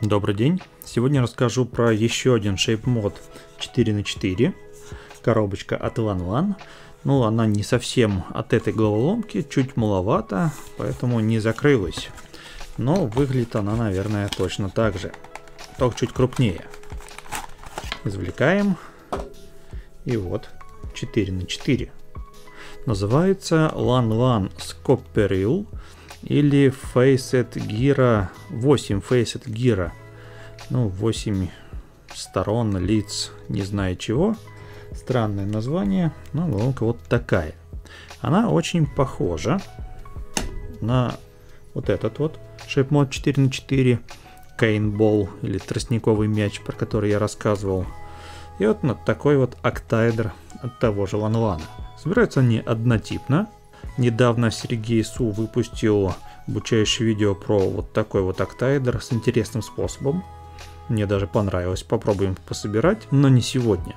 Добрый день! Сегодня расскажу про еще один ShapeMod 4×4. Коробочка от LanLan. Ну, она не совсем от этой головоломки, чуть маловато, поэтому не закрылась. Но выглядит она, наверное, точно так же, только чуть крупнее. Извлекаем. И вот 4×4. Называется LanLan Scopperil или Facet Gira 8 Facet Gira. Ну, 8 сторон, лиц, не знаю чего. Странное название, но головоломка вот такая. Она очень похожа на вот этот вот ShapeMod 4×4 Cane или тростниковый мяч, про который я рассказывал. И вот на такой вот октаэдр от того же LanLan. Собираются они однотипно. Недавно Сергей Су выпустил обучающее видео про вот такой вот октаэдр с интересным способом. Мне даже понравилось. Попробуем пособирать, но не сегодня.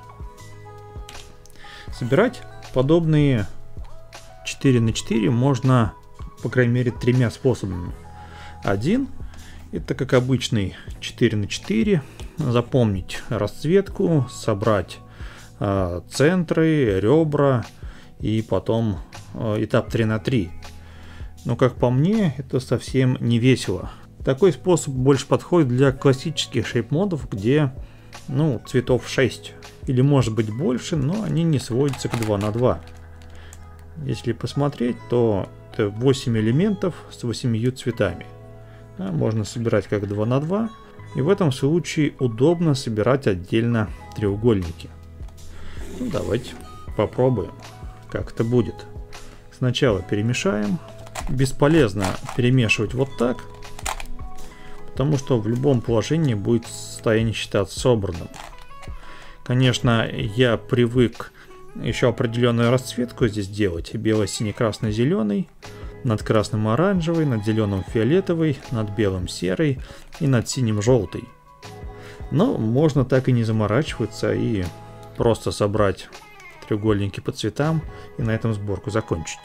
Собирать подобные 4×4 можно, по крайней мере, тремя способами. Один — это как обычный 4×4. Запомнить расцветку, собрать центры, ребра и потом этап 3×3. Но, как по мне, это совсем не весело. Такой способ больше подходит для классических шейп-модов, где цветов 6 или может быть больше, но они не сводятся к 2×2. Если посмотреть, то это 8 элементов с 8 цветами. Можно собирать как 2×2, и в этом случае удобно собирать отдельно треугольники. Давайте попробуем, как это будет. Сначала перемешаем. Бесполезно перемешивать вот так, потому что в любом положении будет состояние считаться собранным. Конечно, я привык еще определенную расцветку здесь делать. Белый, синий, красный, зеленый. Над красным оранжевый, над зеленым фиолетовый, над белым серый и над синим желтый. Но можно так и не заморачиваться и просто собрать треугольники по цветам и на этом сборку закончить.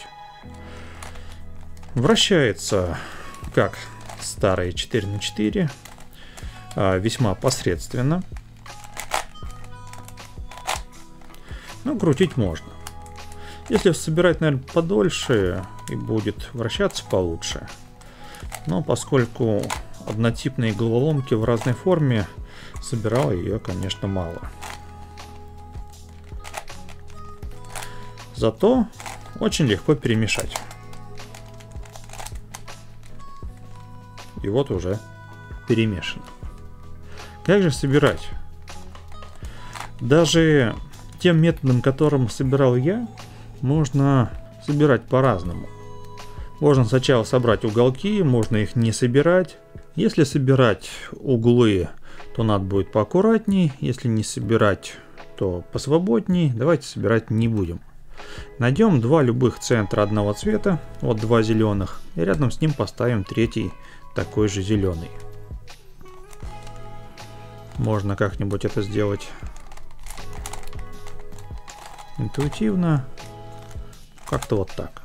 Вращается как старые 4×4, весьма посредственно. Но крутить можно. Если собирать, наверное, подольше, и будет вращаться получше. Но поскольку однотипные головоломки в разной форме, собирал ее, конечно, мало. Зато очень легко перемешать. И вот уже перемешано. Как же собирать? Даже тем методом, которым собирал я, можно собирать по-разному. Можно сначала собрать уголки, можно их не собирать. Если собирать углы, то надо будет поаккуратней. Если не собирать, то посвободней. Давайте собирать не будем. Найдем два любых центра одного цвета, вот два зеленых, и рядом с ним поставим третий такой же зеленый. Можно как-нибудь это сделать интуитивно, как-то вот так.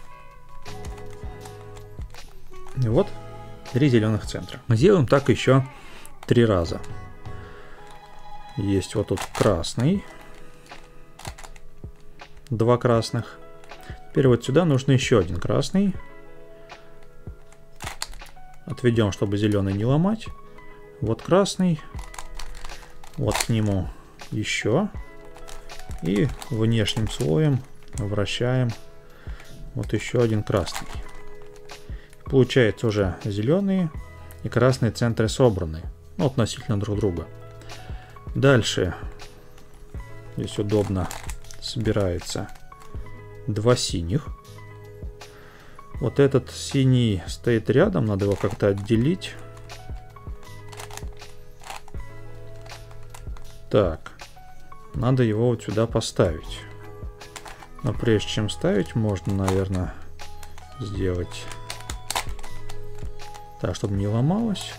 И вот три зеленых центра. Мы сделаем так еще 3 раза. Есть вот тут красный. 2 красных. Теперь вот сюда нужно еще один красный. Отведем, чтобы зеленый не ломать. Вот красный. Вот к нему еще. И внешним слоем вращаем. Вот еще один красный. Получается уже зеленые и красные центры собраны. Относительно друг друга. Дальше. Здесь удобно собирается 2 синих. Вот этот синий стоит рядом, надо его как-то отделить. Так, надо его вот сюда поставить. Но прежде чем ставить, можно, наверное, сделать так, чтобы не ломалось.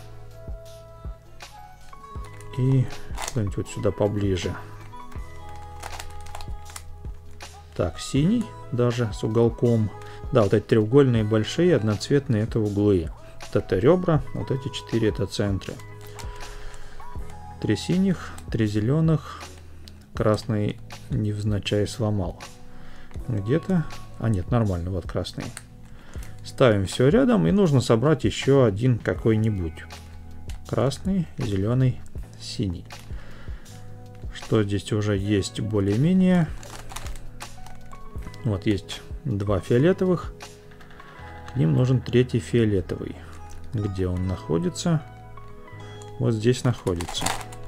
И куда-нибудь вот сюда поближе. Так, синий даже с уголком. Да, вот эти треугольные большие, одноцветные — это углы. Вот это ребра, вот эти 4 — это центры. 3 синих, 3 зеленых. Красный невзначай сломал. Где-то... А нет, нормально, вот красный. Ставим все рядом, и нужно собрать еще один какой-нибудь. Красный, зеленый, синий. Что здесь уже есть более-менее? Вот есть 2 фиолетовых. К ним нужен 3-й фиолетовый. Где он находится? Вот здесь находится.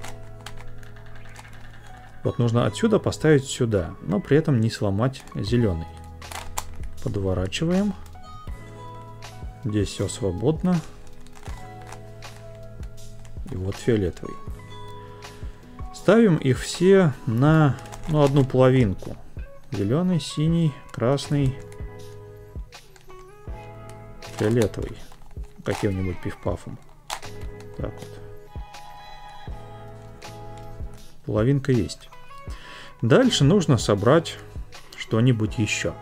Вот нужно отсюда поставить сюда, но при этом не сломать зеленый. Подворачиваем. Здесь все свободно. И вот фиолетовый. Ставим их все на одну половинку. Зеленый, синий, красный, фиолетовый. Каким-нибудь пиф-пафом. Так вот. Половинка есть. Дальше нужно собрать что-нибудь еще.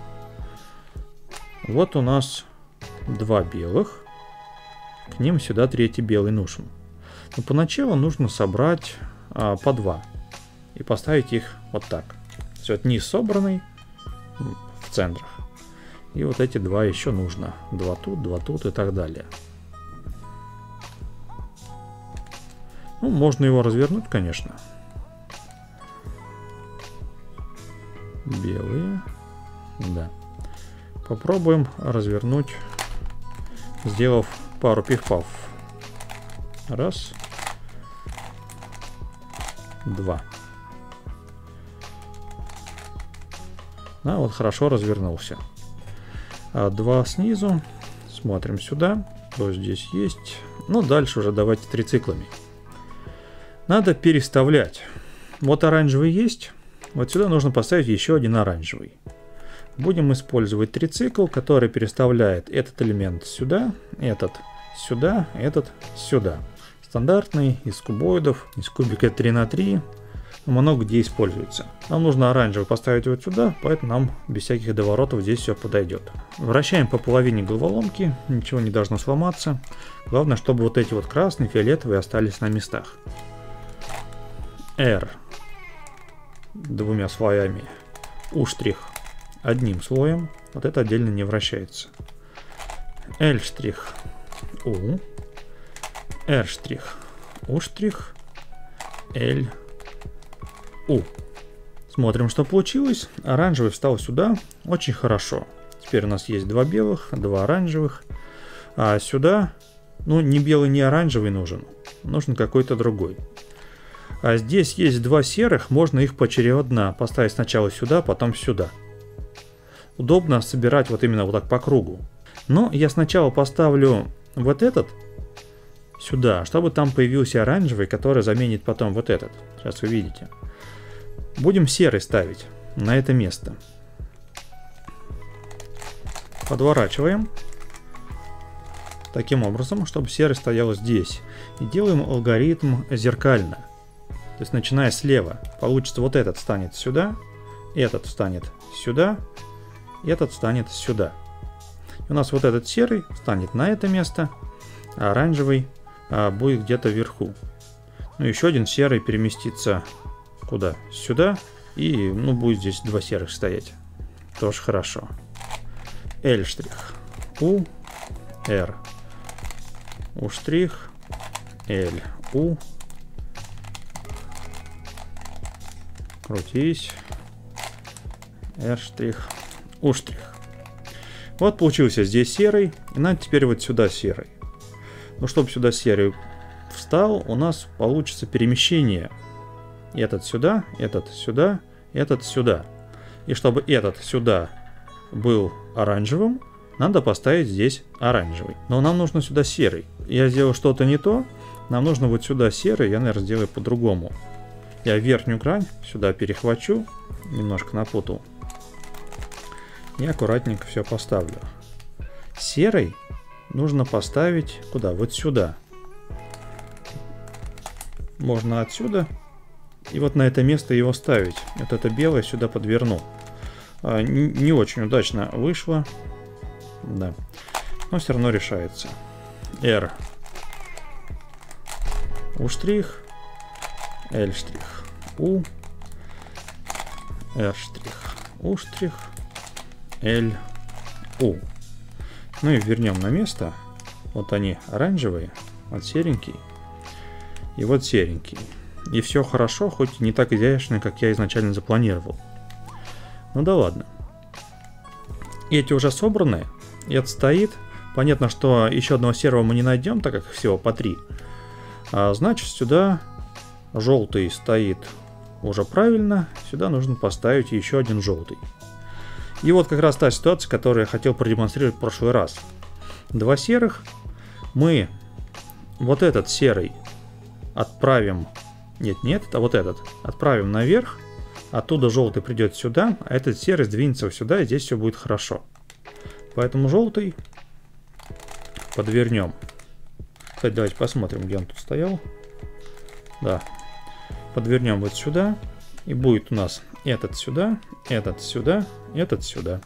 Вот у нас 2 белых. К ним сюда 3-й белый нужен. Но поначалу нужно собрать по 2. И поставить их вот так. Все, это низ собранный в центрах. И вот эти 2 еще нужно. 2 тут и так далее. Ну, можно его развернуть, конечно. Белые. Да. Попробуем развернуть, сделав пару пиф-паф. 1, 2. А вот хорошо развернулся. 2 снизу. Смотрим сюда. Что здесь есть. Ну, дальше уже давайте трициклами. Надо переставлять. Вот оранжевый есть. Вот сюда нужно поставить еще один оранжевый. Будем использовать трицикл, который переставляет этот элемент сюда, этот сюда, этот сюда. Стандартный, из кубоидов, из кубика 3х3. Много где используется. Нам нужно оранжевый поставить вот сюда, поэтому нам без всяких доворотов здесь все подойдет. Вращаем по половине головоломки, ничего не должно сломаться. Главное, чтобы вот эти вот красные, фиолетовые остались на местах. R 2 слоями, U' одним слоем, вот это отдельно не вращается. L', U, R', U', L, U. Смотрим, что получилось. Оранжевый встал сюда, очень хорошо. Теперь у нас есть 2 белых, 2 оранжевых. А сюда, ну, ни белый, ни оранжевый нужен. Нужен какой-то другой. А здесь есть 2 серых, можно их поочередно поставить сначала сюда, потом сюда. Удобно собирать вот именно вот так по кругу. Но я сначала поставлю вот этот сюда, чтобы там появился оранжевый, который заменит потом вот этот. Сейчас вы видите. Будем серый ставить на это место. Подворачиваем. Таким образом, чтобы серый стоял здесь. И делаем алгоритм зеркально. То есть, начиная слева, получится вот этот станет сюда, этот встанет сюда, этот станет сюда. И у нас вот этот серый станет на это место, а оранжевый будет где-то вверху. Ну, еще один серый переместится куда? Сюда. И, ну, будет здесь 2 серых стоять. Тоже хорошо. L', U, R, U', L, U. Крутись. R', U'. Вот получился здесь серый. И надо теперь вот сюда серый. Но чтобы сюда серый встал, у нас получится перемещение. Этот сюда, этот сюда, этот сюда. И чтобы этот сюда был оранжевым, надо поставить здесь оранжевый. Но нам нужно сюда серый. Я сделал что-то не то. Нам нужно вот сюда серый. Я, наверное, сделаю по-другому. Я верхнюю грань сюда перехвачу. Немножко напутал. И аккуратненько все поставлю. Серый нужно поставить куда? Вот сюда. Можно отсюда. И вот на это место его ставить. Вот это белое сюда подверну. Не очень удачно вышло. Да. Но все равно решается. R. U'. L штрих, U, R штрих, U штрих, L, U. Ну и вернем на место. Вот они оранжевые, вот серенький и вот серенький. И все хорошо, хоть не так изящно, как я изначально запланировал. Ну да ладно. Эти уже собраны, это стоит. Понятно, что еще одного серого мы не найдем, так как всего по 3. Значит, сюда желтый стоит уже правильно. Сюда нужно поставить еще один желтый. И вот как раз та ситуация, которую я хотел продемонстрировать в прошлый раз. Два серых. Мы вот этот серый отправим... Нет, а вот этот отправим наверх. Оттуда желтый придет сюда, а этот серый сдвинется сюда, и здесь все будет хорошо. Поэтому желтый подвернем. Кстати, давайте посмотрим, где он тут стоял. Да. Подвернем вот сюда. И будет у нас этот сюда, этот сюда, этот сюда.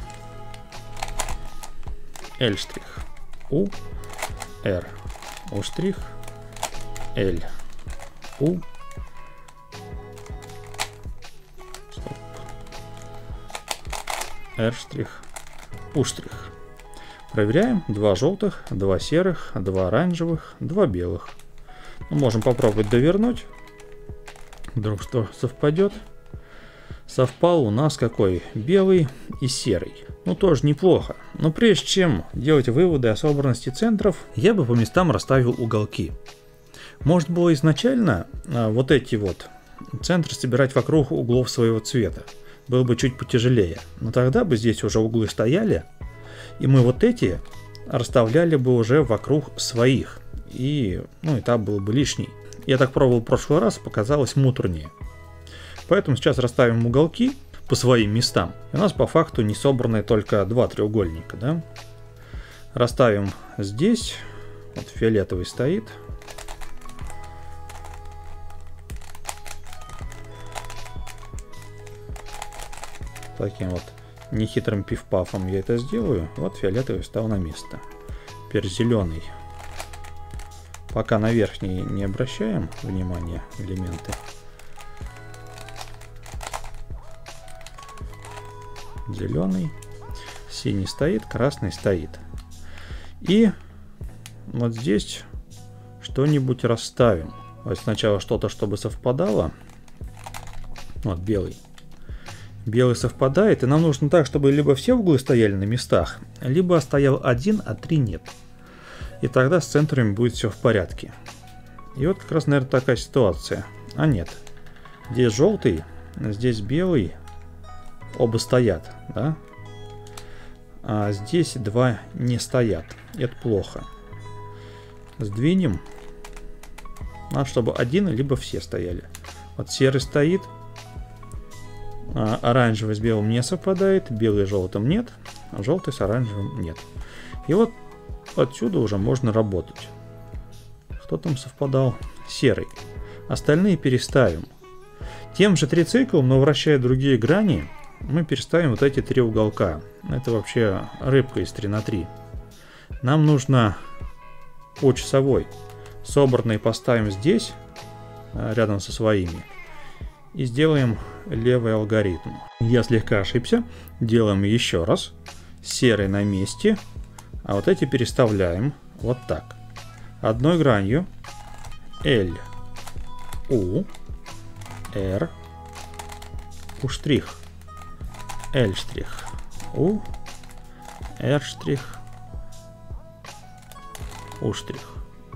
L штрих, U, R, U штрих, L, U. R штрих, U штрих. Проверяем. 2 желтых, 2 серых, 2 оранжевых, 2 белых. Можем попробовать довернуть. Вдруг что совпадет. Совпал у нас какой? Белый и серый. Ну, тоже неплохо. Но прежде чем делать выводы о собранности центров, я бы по местам расставил уголки. Может было изначально вот эти вот центры собирать вокруг углов своего цвета. Было бы чуть потяжелее. Но тогда бы здесь уже углы стояли. И мы вот эти расставляли бы уже вокруг своих. И, ну, этап был бы лишний. Я так пробовал в прошлый раз, показалось муторнее. Поэтому сейчас расставим уголки по своим местам. И у нас по факту не собраны только 2 треугольника, да? Расставим здесь. Вот фиолетовый стоит. Таким вот нехитрым пиф-пафом я это сделаю. Вот фиолетовый встал на место. Теперь зеленый. Пока на верхний не обращаем внимания элементы. Зеленый. Синий стоит, красный стоит. И вот здесь что-нибудь расставим. Вот сначала что-то, чтобы совпадало. Вот белый. Белый совпадает, и нам нужно так, чтобы либо все углы стояли на местах, либо стоял один, а 3 нет. И тогда с центрами будет все в порядке. И вот как раз, наверное, такая ситуация. А нет. Здесь желтый, здесь белый. Оба стоят, да? А здесь 2 не стоят. Это плохо. Сдвинем. Надо, чтобы один, либо все стояли. Вот серый стоит. Оранжевый с белым не совпадает, белый с желтым нет, а желтый с оранжевым нет. И вот отсюда уже можно работать. Кто там совпадал? Серый. Остальные переставим. Тем же трициклом, но вращая другие грани, мы переставим вот эти 3 уголка. Это вообще рыбка из 3 на 3. Нам нужно по часовой. Собранные поставим здесь, рядом со своими. И сделаем левый алгоритм. Я слегка ошибся. Делаем еще раз. Серый на месте. А вот эти переставляем вот так. Одной гранью. L, U, R, U штрих. L штрих. U, R штрих. U штрих.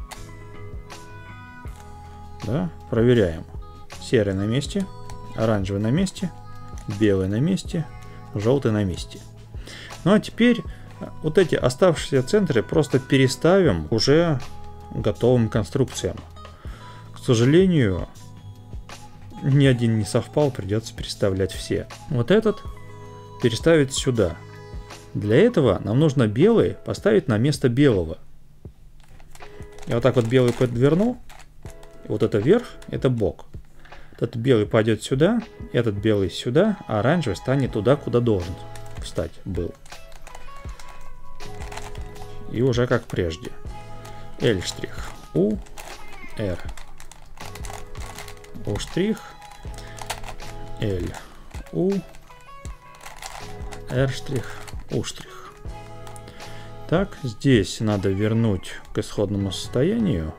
Да, проверяем. Серый на месте, оранжевый на месте, белый на месте, желтый на месте. Ну а теперь вот эти оставшиеся центры просто переставим уже готовым конструкциям. К сожалению, ни один не совпал, придется переставлять все. Вот этот переставить сюда. Для этого нам нужно белый поставить на место белого. Я вот так вот белый подверну. Вот это верх, это бок. Этот белый пойдет сюда, этот белый сюда, а оранжевый станет туда, куда должен встать был. И уже как прежде. L штрих, U, R, У штрих, L, U, R штрих, U штрих. Так, здесь надо вернуть к исходному состоянию.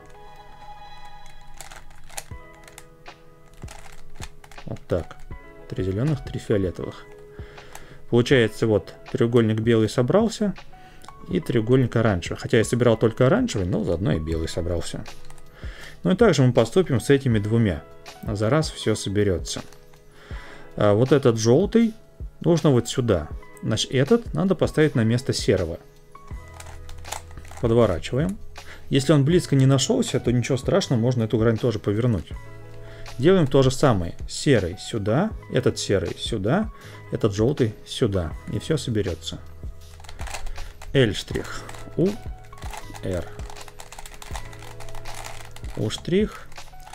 Вот так. 3 зеленых, 3 фиолетовых. Получается, вот треугольник белый собрался и треугольник оранжевый. Хотя я собирал только оранжевый, но заодно и белый собрался. Ну и также мы поступим с этими двумя. За раз все соберется. А вот этот желтый нужно вот сюда. Значит, этот надо поставить на место серого. Подворачиваем. Если он близко не нашелся, то ничего страшного, можно эту грань тоже повернуть. Делаем то же самое. Серый сюда, этот серый сюда, этот желтый сюда. И все соберется. L штрих, U, R. U штрих,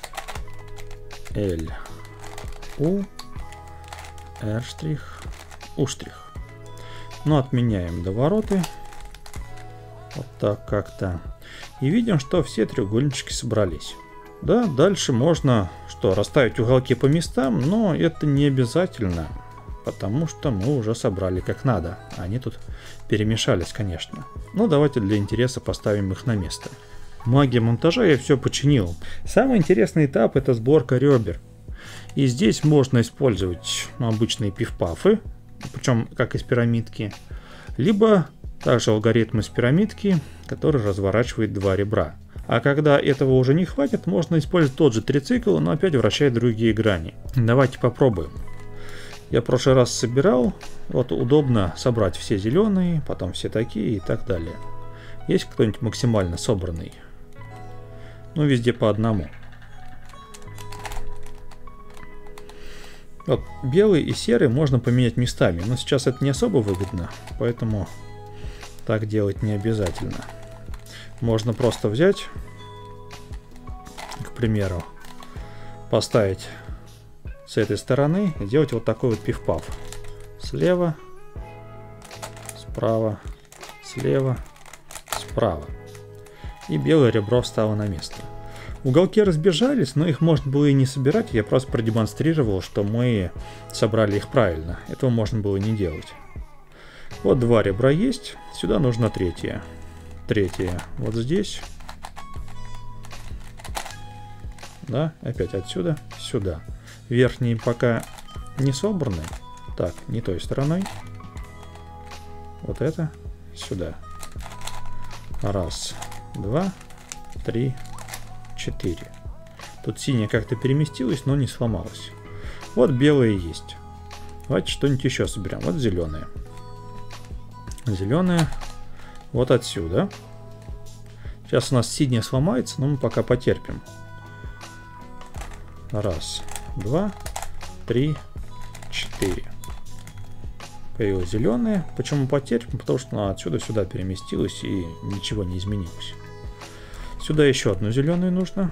L, U, R штрих, U штрих. Ну, отменяем довороты. Вот так как-то. И видим, что все треугольнички собрались. Да, дальше можно что, расставить уголки по местам, но это не обязательно, потому что мы уже собрали как надо. Они тут перемешались, конечно. Но давайте для интереса поставим их на место. Магия монтажа, я все починил. Самый интересный этап — это сборка ребер. И здесь можно использовать обычные пиф-пафы, причем как из пирамидки, либо также алгоритм из пирамидки, который разворачивает два ребра. А когда этого уже не хватит, можно использовать тот же трицикл, но опять вращать другие грани. Давайте попробуем. Я в прошлый раз собирал, вот удобно собрать все зеленые, потом все такие и так далее. Есть кто-нибудь максимально собранный? Ну, везде по одному. Вот, белый и серый можно поменять местами, но сейчас это не особо выгодно, поэтому так делать не обязательно. Можно просто взять, к примеру, поставить с этой стороны и делать вот такой вот пиф-паф. Слева, справа, слева, справа. И белое ребро встало на место. Уголки разбежались, но их можно было и не собирать. Я просто продемонстрировал, что мы собрали их правильно. Этого можно было не делать. Вот два ребра есть. Сюда нужно третье. Третье вот здесь. Да, опять отсюда сюда. Верхние пока не собраны. Так, не той стороной. Вот это сюда. Раз, два, три, 4. Тут синяя как-то переместилась, но не сломалась. Вот белые есть. Давайте что-нибудь еще соберем. Вот зеленые. Зеленые вот отсюда. Сейчас у нас синяя сломается, но мы пока потерпим. Раз, два, три, 4. Появилась зеленая. Почему потерпим? Потому что она отсюда сюда переместилась и ничего не изменилось. Сюда еще одну зеленую нужно.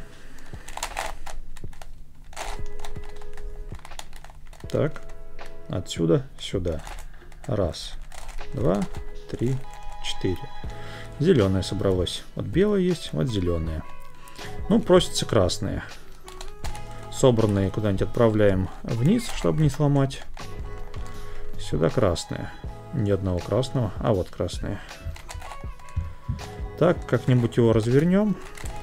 Так, отсюда сюда. Раз, два, три, 4. Зеленая собралась. Вот белая есть, вот зеленая. Ну, просятся красные. Собранные куда-нибудь отправляем вниз, чтобы не сломать. Сюда красные. Ни одного красного, а вот красные. Так, как-нибудь его развернем.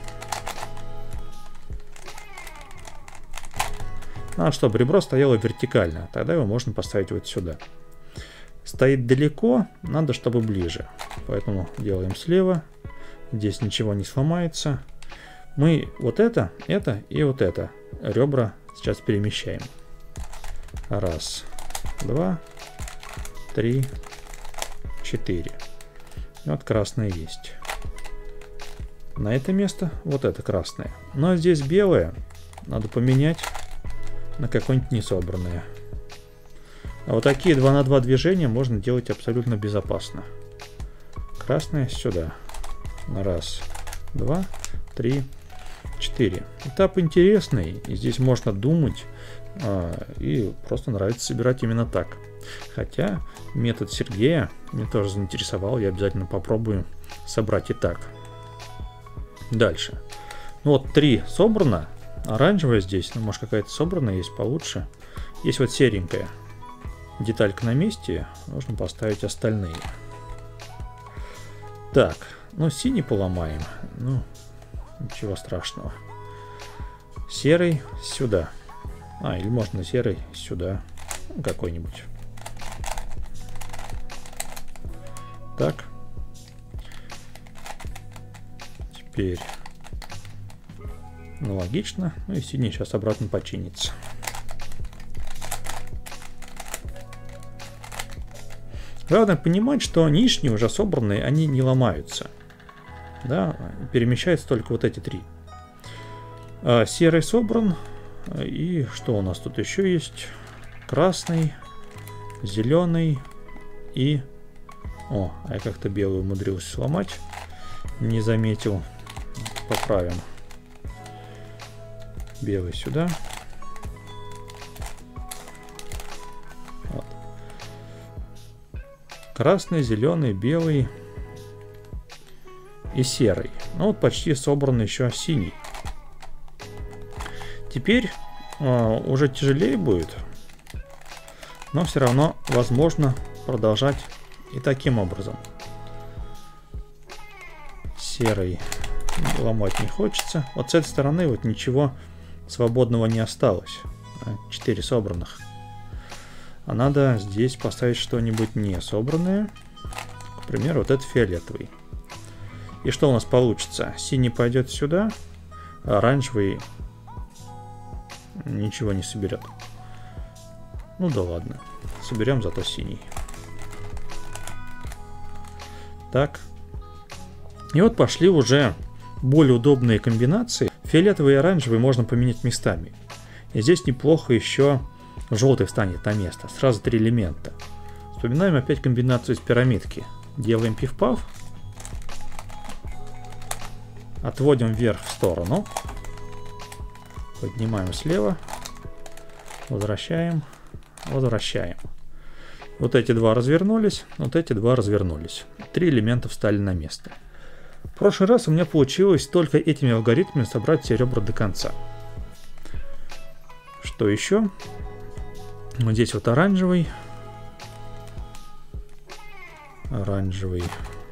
А, чтобы ребро стояло вертикально. Тогда его можно поставить вот сюда. Стоит далеко, надо, чтобы ближе. Поэтому делаем слева. Здесь ничего не сломается. Мы вот это и вот это ребра сейчас перемещаем. Раз, два, три, 4. Вот красное есть. На это место вот это красное. Но здесь белое. Надо поменять на какое-нибудь несобранное. А вот такие 2 на 2 движения можно делать абсолютно безопасно. Красное сюда. Раз, два, три, 4. Этап интересный. И здесь можно думать. И просто нравится собирать именно так. Хотя метод Сергея меня тоже заинтересовал. Я обязательно попробую собрать и так. Дальше. Ну вот 3 собрано. оранжевая здесь, ну, может, какая-то собранная есть получше. Есть вот серенькая деталька на месте, нужно поставить остальные. Так, ну, синий поломаем, ну, ничего страшного. Серый сюда. Или можно серый сюда, ну, какой-нибудь. Так. Теперь аналогично. Ну и синий сейчас обратно починится. Главное понимать, что нижние уже собранные, они не ломаются. Да, перемещаются только вот эти три. Серый собран. И что у нас тут еще есть? Красный, зеленый и... я как-то белую умудрился сломать. Не заметил. Поправим. Белый сюда. Вот. Красный, зеленый, белый и серый. Ну вот почти собран еще синий. Теперь уже тяжелее будет, но все равно возможно продолжать и таким образом. Серый ломать не хочется. Вот с этой стороны вот ничего свободного не осталось. 4 собранных. А надо здесь поставить что-нибудь не собранное. К примеру, вот этот фиолетовый. И что у нас получится? Синий пойдет сюда, а оранжевый ничего не соберет. Ну да ладно. Соберем зато синий. Так. И вот пошли уже более удобные комбинации. Фиолетовый и оранжевый можно поменять местами. И здесь неплохо еще желтый встанет на место. Сразу 3 элемента. Вспоминаем опять комбинацию из пирамидки. Делаем пиф-паф. Отводим вверх в сторону. Поднимаем слева. Возвращаем. Возвращаем. Вот эти два развернулись. Вот эти два развернулись. 3 элемента встали на место. В прошлый раз у меня получилось только этими алгоритмами собрать все ребра до конца. Что еще? Вот здесь вот оранжевый. Оранжевый.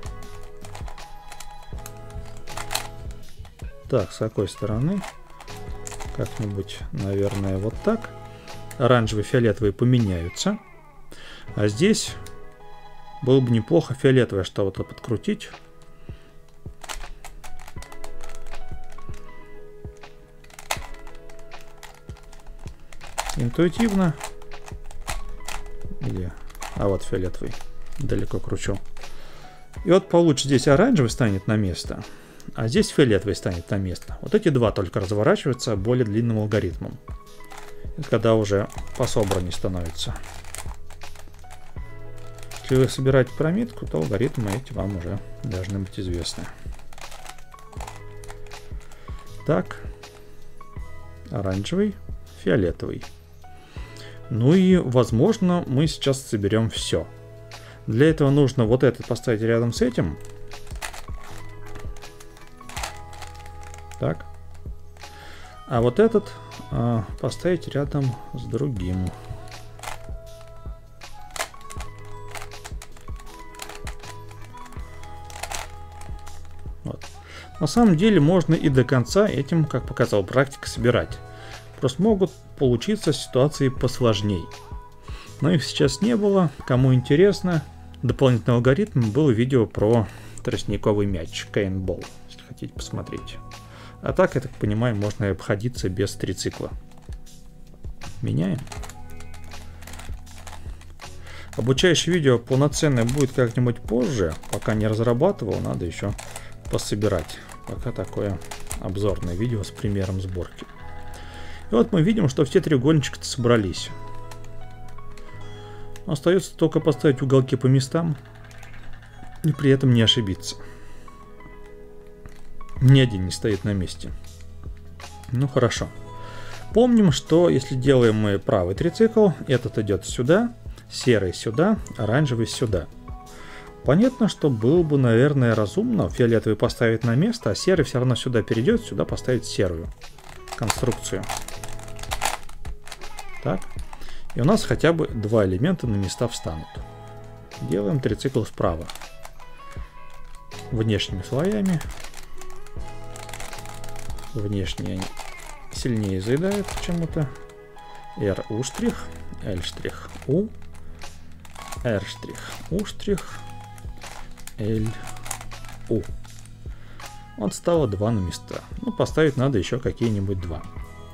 Так, с какой стороны? Как-нибудь, наверное, вот так. Оранжевый и фиолетовый поменяются. А здесь было бы неплохо фиолетовое что-то подкрутить. Интуитивно. Вот фиолетовый. Далеко кручу. И вот получше здесь оранжевый станет на место, а здесь фиолетовый станет на место. Вот эти два только разворачиваются более длинным алгоритмом. Это когда уже пособраннее становится. Если вы собираете пирамидку, то алгоритмы эти вам уже должны быть известны. Так. Оранжевый, фиолетовый. Ну и, возможно, мы сейчас соберем все. Для этого нужно вот этот поставить рядом с этим. Так. А вот этот поставить рядом с другим. Вот. На самом деле можно и до конца этим, как показала практика, собирать. Просто могут получиться ситуации посложней. Но их сейчас не было. Кому интересно, дополнительный алгоритм, было видео про тростниковый мяч, Кейнбол, если хотите посмотреть. А так, я так понимаю, можно и обходиться без трицикла. Меняем. Обучающее видео полноценное будет как-нибудь позже. Пока не разрабатывал, надо еще пособирать. Пока такое обзорное видео с примером сборки. И вот мы видим, что все треугольнички собрались. Остается только поставить уголки по местам и при этом не ошибиться. Ни один не стоит на месте. Ну хорошо. Помним, что если делаем мы правый трицикл, этот идет сюда, серый сюда, оранжевый сюда. Понятно, что было бы, наверное, разумно фиолетовый поставить на место, а серый все равно сюда перейдет, сюда поставить серую. конструкцию. Так. И у нас хотя бы два элемента на места встанут. Делаем трицикл справа. Внешними слоями. Внешние они сильнее заедают почему-то. R U штрих, L штрих U, R штрих U штрих, L U. Вот стало два на места. Ну, поставить надо еще какие-нибудь два.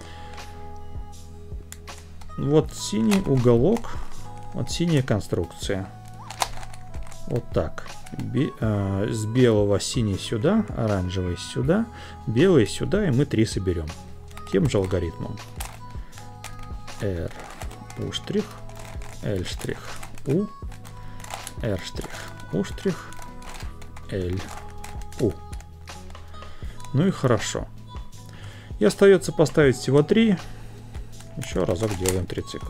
Вот синий уголок, вот синяя конструкция. Вот так. С белого синий сюда, оранжевый сюда, белый сюда, и мы 3 соберем. Тем же алгоритмом. R U штрих, L штрих U, R штрих U штрих, L U. Ну и хорошо. И остается поставить всего 3. Еще разок делаем трицикл.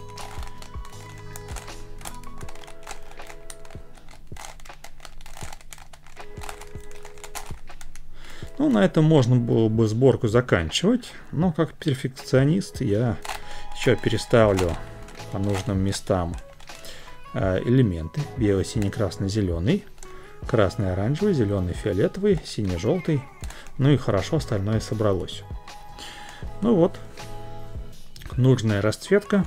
Ну, на этом можно было бы сборку заканчивать, но как перфекционист я еще переставлю по нужным местам элементы. Белый, синий, красный, зеленый, красный, оранжевый, зеленый, фиолетовый, синий, желтый. Ну и хорошо остальное собралось. Ну вот, нужная расцветка.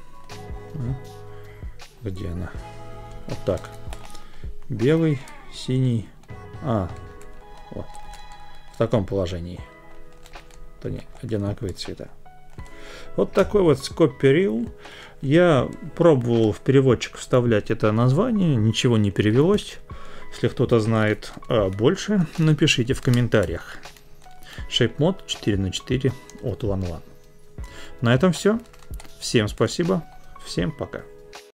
Где она? Вот так. Белый, синий. Вот. В таком положении. Это не одинаковые цвета. Вот такой вот Scopy-Reel. Я пробовал в переводчик вставлять это название, ничего не перевелось. Если кто-то знает больше, напишите в комментариях. ShapeMod 4×4 от OneOne. На этом все. Всем спасибо. Всем пока.